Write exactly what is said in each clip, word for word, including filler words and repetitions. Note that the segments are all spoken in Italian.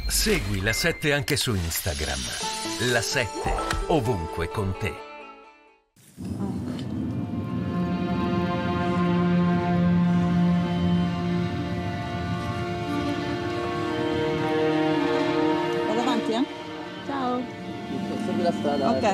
Segui La sette anche su Instagram. La sette, ovunque con te. Vado avanti, eh? Ciao. Segui la strada. Ok.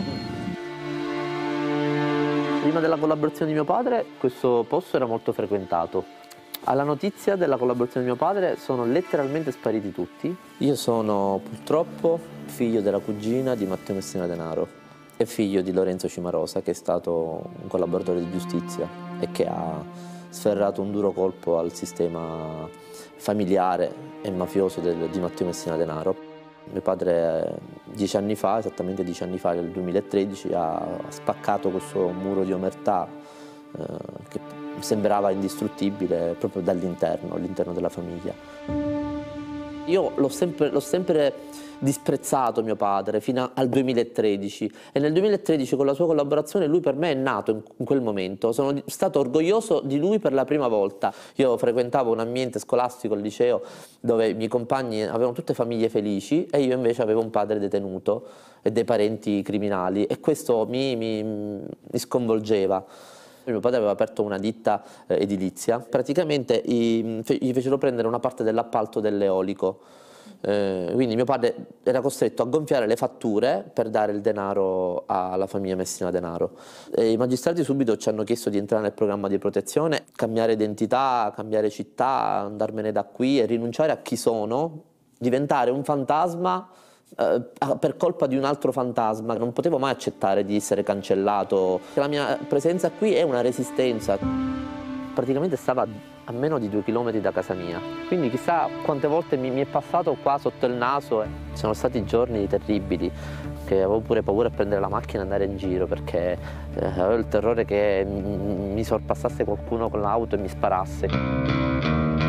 Prima della collaborazione di mio padre, questo posto era molto frequentato. Alla notizia della collaborazione di mio padre sono letteralmente spariti tutti. Io sono purtroppo figlio della cugina di Matteo Messina Denaro e figlio di Lorenzo Cimarosa, che è stato un collaboratore di giustizia e che ha sferrato un duro colpo al sistema familiare e mafioso del, di Matteo Messina Denaro. Mio padre dieci anni fa, esattamente dieci anni fa, nel duemilatredici, ha spaccato questo muro di omertà eh, che sembrava indistruttibile proprio dall'interno, all'interno della famiglia. Io l'ho sempre, l'ho sempre disprezzato mio padre fino al duemilatredici e nel duemilatredici con la sua collaborazione lui per me è nato in, in quel momento. Sono stato orgoglioso di lui per la prima volta. Io frequentavo un ambiente scolastico al liceo dove i miei compagni avevano tutte famiglie felici e io invece avevo un padre detenuto e dei parenti criminali e questo mi, mi, mi sconvolgeva. Mio padre aveva aperto una ditta eh, edilizia, praticamente gli, gli fecero prendere una parte dell'appalto dell'eolico, eh, quindi mio padre era costretto a gonfiare le fatture per dare il denaro alla famiglia Messina Denaro. E i magistrati subito ci hanno chiesto di entrare nel programma di protezione, cambiare identità, cambiare città, andarmene da qui e rinunciare a chi sono, diventare un fantasma Uh, per colpa di un altro fantasma. Non potevo mai accettare di essere cancellato. La mia presenza qui è una resistenza. Praticamente stava a meno di due chilometri da casa mia, quindi chissà quante volte mi, mi è passato qua sotto il naso. E sono stati giorni terribili, che avevo pure paura a prendere la macchina e andare in giro perché eh, avevo il terrore che mi, mi sorpassasse qualcuno con l'auto e mi sparasse.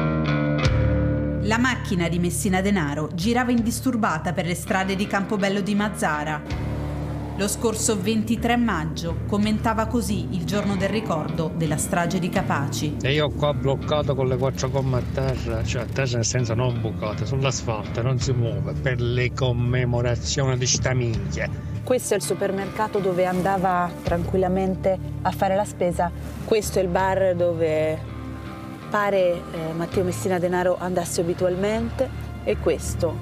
La macchina di Messina Denaro girava indisturbata per le strade di Campobello di Mazara. Lo scorso ventitré maggio commentava così il giorno del ricordo della strage di Capaci. E io qua bloccato con le quattro gomme a terra, cioè a terra nel senso non bucate, sull'asfalto, non si muove, per le commemorazioni di sta minchia. Questo è il supermercato dove andava tranquillamente a fare la spesa. Questo è il bar dove pare eh, Matteo Messina Denaro andasse abitualmente e questo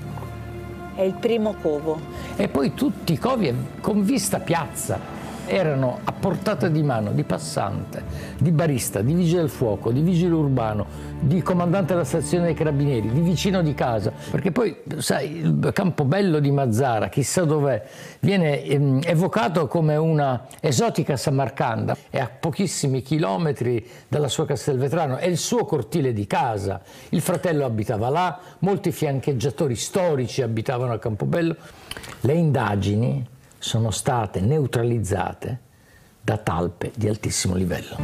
è il primo covo. E poi tutti i covi con vista piazza erano a portata di mano di passante, di barista, di vigile del fuoco, di vigile urbano, di comandante della stazione dei carabinieri, di vicino di casa, perché poi sai il Campobello di Mazara, chissà dov'è, viene ehm, evocato come una esotica Samarcanda, è a pochissimi chilometri dalla sua Castelvetrano, è il suo cortile di casa, il fratello abitava là, molti fiancheggiatori storici abitavano a Campobello. Le indagini sono state neutralizzate da talpe di altissimo livello.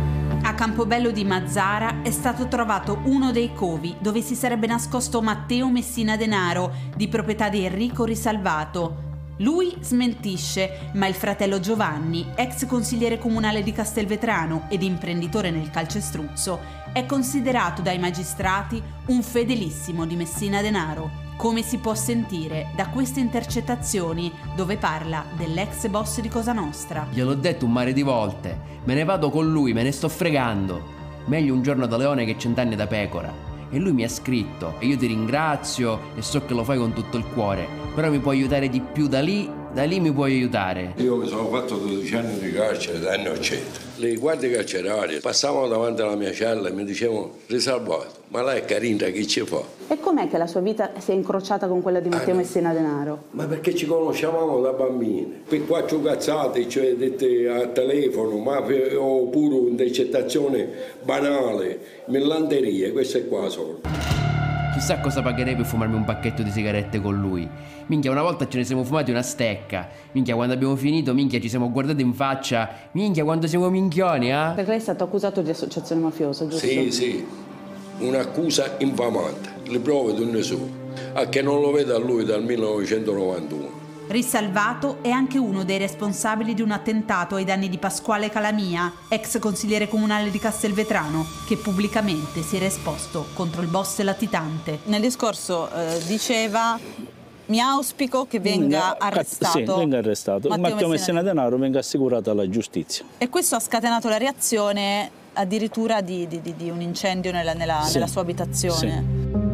A Campobello di Mazara è stato trovato uno dei covi dove si sarebbe nascosto Matteo Messina Denaro, di proprietà di Enrico Risalvato. Lui smentisce, ma il fratello Giovanni, ex consigliere comunale di Castelvetrano ed imprenditore nel calcestruzzo, è considerato dai magistrati un fedelissimo di Messina Denaro, come si può sentire da queste intercettazioni dove parla dell'ex boss di Cosa Nostra. Gliel'ho detto un mare di volte, me ne vado con lui, me ne sto fregando. Meglio un giorno da leone che cent'anni da pecora. E lui mi ha scritto, e io ti ringrazio e so che lo fai con tutto il cuore, però mi puoi aiutare di più da lì, da lì mi puoi aiutare. Io mi sono fatto dodici anni di carcere da anni ottanta. Le guardie carcerarie passavano davanti alla mia cella e mi dicevano: Risalvato, ma lei è carina, che ci fa? E com'è che la sua vita si è incrociata con quella di Matteo ah, Messina Denaro? Ma perché ci conoscevamo da bambini. Per quattro cazzate, cioè dette a telefono, ma per, oppure un'intercettazione banale, millanterie, questo è qua solo. Chissà cosa pagherei per fumarmi un pacchetto di sigarette con lui. Minchia, una volta ce ne siamo fumati una stecca. Minchia, quando abbiamo finito, minchia, ci siamo guardati in faccia. Minchia, quando siamo minchioni, eh? Perché lei è stato accusato di associazione mafiosa, giusto? Sì, sì. Un'accusa infamante. Le prove non ne sono. A che non lo vedo a lui dal millenovecentonovantuno. Risalvato è anche uno dei responsabili di un attentato ai danni di Pasquale Calamia, ex consigliere comunale di Castelvetrano, che pubblicamente si era esposto contro il boss latitante. Nel discorso eh, diceva: mi auspico che venga arrestato. Sì, venga arrestato. Matteo, Matteo Messina Messina Denaro venga assicurato alla giustizia. E questo ha scatenato la reazione addirittura di, di, di un incendio nella, nella, Sì. nella sua abitazione.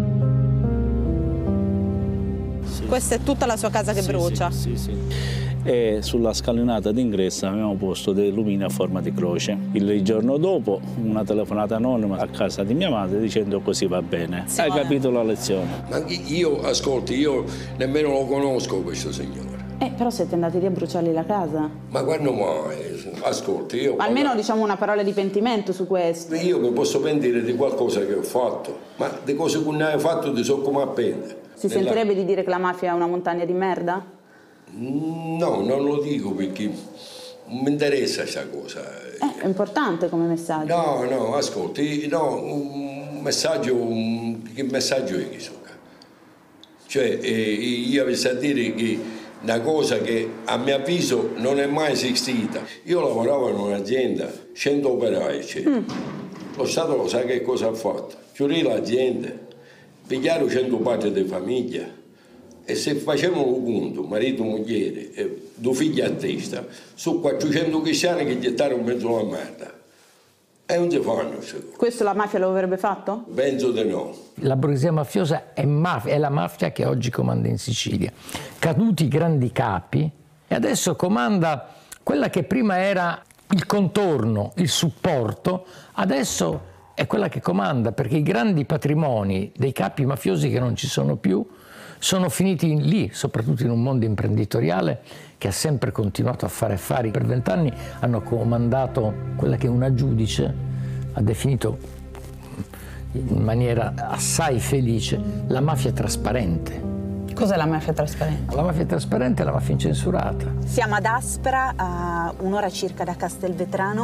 Sì. Sì. Questa è tutta la sua casa che Sì, brucia. Sì, sì, sì. E sulla scalinata d'ingresso abbiamo posto dei lumini a forma di croce. Il giorno dopo una telefonata anonima a casa di mia madre dicendo così va bene. Sì, Hai ma... capito la lezione? Ma io, ascolti, io nemmeno lo conosco questo signore. Eh, però siete andati lì a bruciargli la casa. Ma quando mai? Ascolti, io... Ma almeno diciamo una parola di pentimento su questo. Io mi posso pentire di qualcosa che ho fatto, ma di cose che non hai fatto ti so come appendere. Si Nella... sentirebbe di dire che la mafia è una montagna di merda? No, non lo dico perché non mi interessa questa cosa. Eh, è importante come messaggio. No, no, ascolti, no, un messaggio, un, che messaggio è questo? Cioè, eh, io avessi a dire che una cosa che a mio avviso non è mai esistita. Io lavoravo in un'azienda, cento operai, eccetera. Mm. Lo Stato lo sa che cosa ha fatto. Chiudere l'azienda, pigliare cento parti di famiglia. E se facevano un conto, marito, moglie e due figli a testa, su quattrocento cristiani che gettarono in mezzo alla merda. E non si fanno queste cose. Questo la mafia lo avrebbe fatto? Penso di no. La borghesia mafiosa è, mafia, è la mafia che oggi comanda in Sicilia. Caduti i grandi capi e adesso comanda quella che prima era il contorno, il supporto, adesso è quella che comanda, perché i grandi patrimoni dei capi mafiosi che non ci sono più sono finiti lì, soprattutto in un mondo imprenditoriale che ha sempre continuato a fare affari. Per vent'anni hanno comandato quella che una giudice ha definito in maniera assai felice la mafia trasparente. Cos'è la mafia trasparente? La mafia trasparente è la mafia incensurata. Siamo ad Aspra, a un'ora circa da Castelvetrano.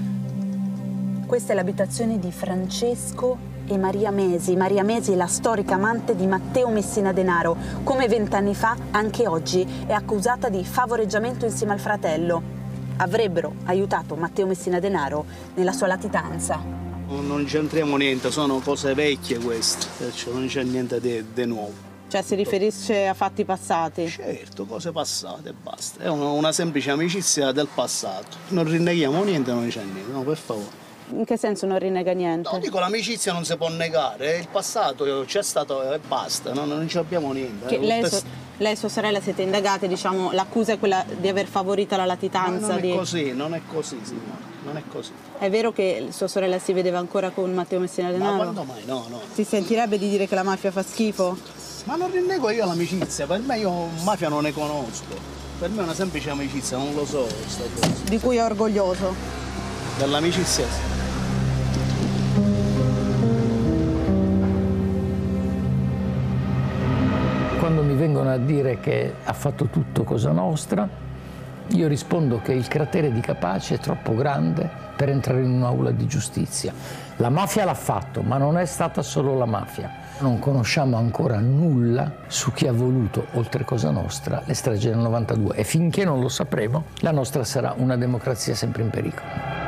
Questa è l'abitazione di Francesco e Maria Mesi. Maria Mesi è la storica amante di Matteo Messina Denaro. Come vent'anni fa, anche oggi è accusata di favoreggiamento insieme al fratello. Avrebbero aiutato Matteo Messina Denaro nella sua latitanza. Non c'entriamo niente, sono cose vecchie queste, perciò non c'è niente di nuovo. Cioè si riferisce a fatti passati? Certo, cose passate e basta. È una, una semplice amicizia del passato. Non rinneghiamo niente, non c'è niente, no, per favore. In che senso non rinnega niente? No, dico, l'amicizia non si può negare, il passato c'è stato e basta, no? Non ci abbiamo niente. Che lei, so, lei e sua sorella siete indagate, diciamo, l'accusa è quella di aver favorito la latitanza. Ma non è di... così, non è così, signora, non è così. È vero che sua sorella si vedeva ancora con Matteo Messina Denaro? Ma quando mai? No, no. Si sentirebbe di dire che la mafia fa schifo? Ma non rinnego io l'amicizia, per me io mafia non ne conosco. Per me è una semplice amicizia, non lo so sta cosa. Di cui è orgoglioso? Dell'amicizia sì. Quando mi vengono a dire che ha fatto tutto Cosa Nostra, io rispondo che il cratere di Capaci è troppo grande per entrare in un'aula di giustizia. La mafia l'ha fatto, ma non è stata solo la mafia. Non conosciamo ancora nulla su chi ha voluto, oltre Cosa Nostra, le stragi del novantadue e finché non lo sapremo, la nostra sarà una democrazia sempre in pericolo.